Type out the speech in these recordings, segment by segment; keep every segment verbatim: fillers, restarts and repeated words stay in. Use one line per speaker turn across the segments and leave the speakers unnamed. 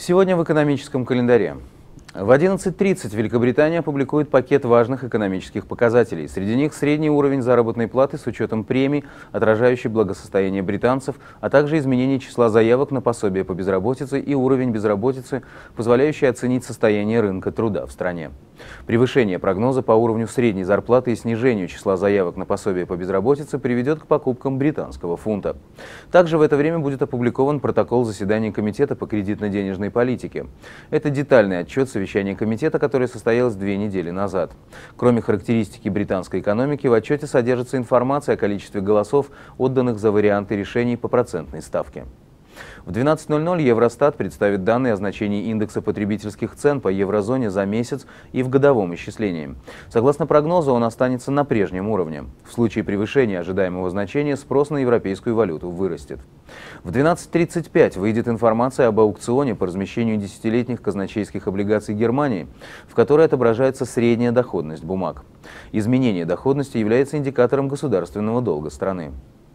Сегодня в экономическом календаре. В одиннадцать тридцать Великобритания опубликует пакет важных экономических показателей. Среди них средний уровень заработной платы с учетом премий, отражающий благосостояние британцев, а также изменение числа заявок на пособие по безработице и уровень безработицы, позволяющий оценить состояние рынка труда в стране. Превышение прогноза по уровню средней зарплаты и снижению числа заявок на пособие по безработице приведет к покупкам британского фунта. Также в это время будет опубликован протокол заседания Комитета по кредитно-денежной политике. Это детальный отчет совещания комитета, которое состоялось две недели назад. Кроме характеристики британской экономики, в отчете содержится информация о количестве голосов, отданных за варианты решений по процентной ставке. В двенадцать ноль ноль Евростат представит данные о значении индекса потребительских цен по еврозоне за месяц и в годовом исчислении. Согласно прогнозу, он останется на прежнем уровне. В случае превышения ожидаемого значения спрос на европейскую валюту вырастет. В двенадцать тридцать пять выйдет информация об аукционе по размещению десятилетних казначейских облигаций Германии, в которой отображается средняя доходность бумаг. Изменение доходности является индикатором государственного долга страны.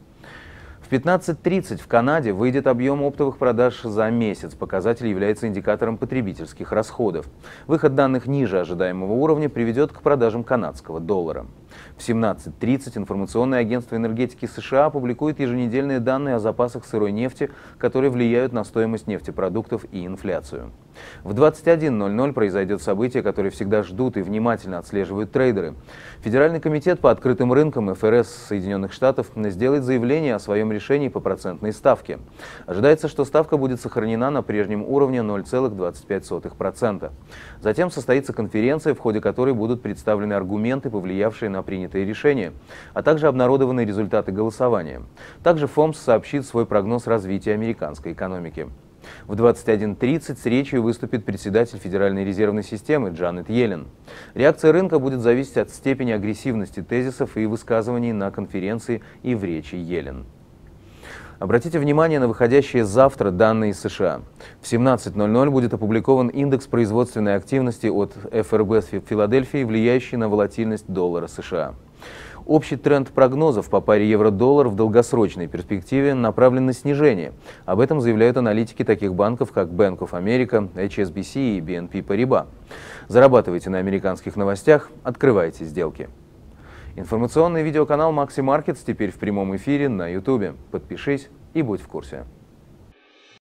В пятнадцать тридцать в Канаде выйдет объем оптовых продаж за месяц. Показатель является индикатором потребительских расходов. Выход данных ниже ожидаемого уровня приведет к продажам канадского доллара. В семнадцать тридцать информационное агентство энергетики США опубликует еженедельные данные о запасах сырой нефти, которые влияют на стоимость нефтепродуктов и инфляцию. В двадцать один ноль ноль произойдет событие, которое всегда ждут и внимательно отслеживают трейдеры. Федеральный комитет по открытым рынкам эф эр эс Соединенных Штатов сделает заявление о своем решении по процентной ставке. Ожидается, что ставка будет сохранена на прежнем уровне ноль целых двадцать пять сотых процента. Затем состоится конференция, в ходе которой будут представлены аргументы, повлиявшие на принятые решения, а также обнародованы результаты голосования. Также ФОМС сообщит свой прогноз развития американской экономики. В двадцать один тридцать с речью выступит председатель Федеральной резервной системы Джанет Йеллен. Реакция рынка будет зависеть от степени агрессивности тезисов и высказываний на конференции и в речи Йеллен. Обратите внимание на выходящие завтра данные из США. В семнадцать ноль ноль будет опубликован индекс производственной активности от эф эр бэ Филадельфии, влияющий на волатильность доллара США. Общий тренд прогнозов по паре евро-доллар в долгосрочной перспективе направлен на снижение. Об этом заявляют аналитики таких банков, как Bank of America, эйч эс би си и би эн пи Paribas. Зарабатывайте на американских новостях, открывайте сделки. Информационный видеоканал Maxi Markets теперь в прямом эфире на ютубе. Подпишись и будь в курсе.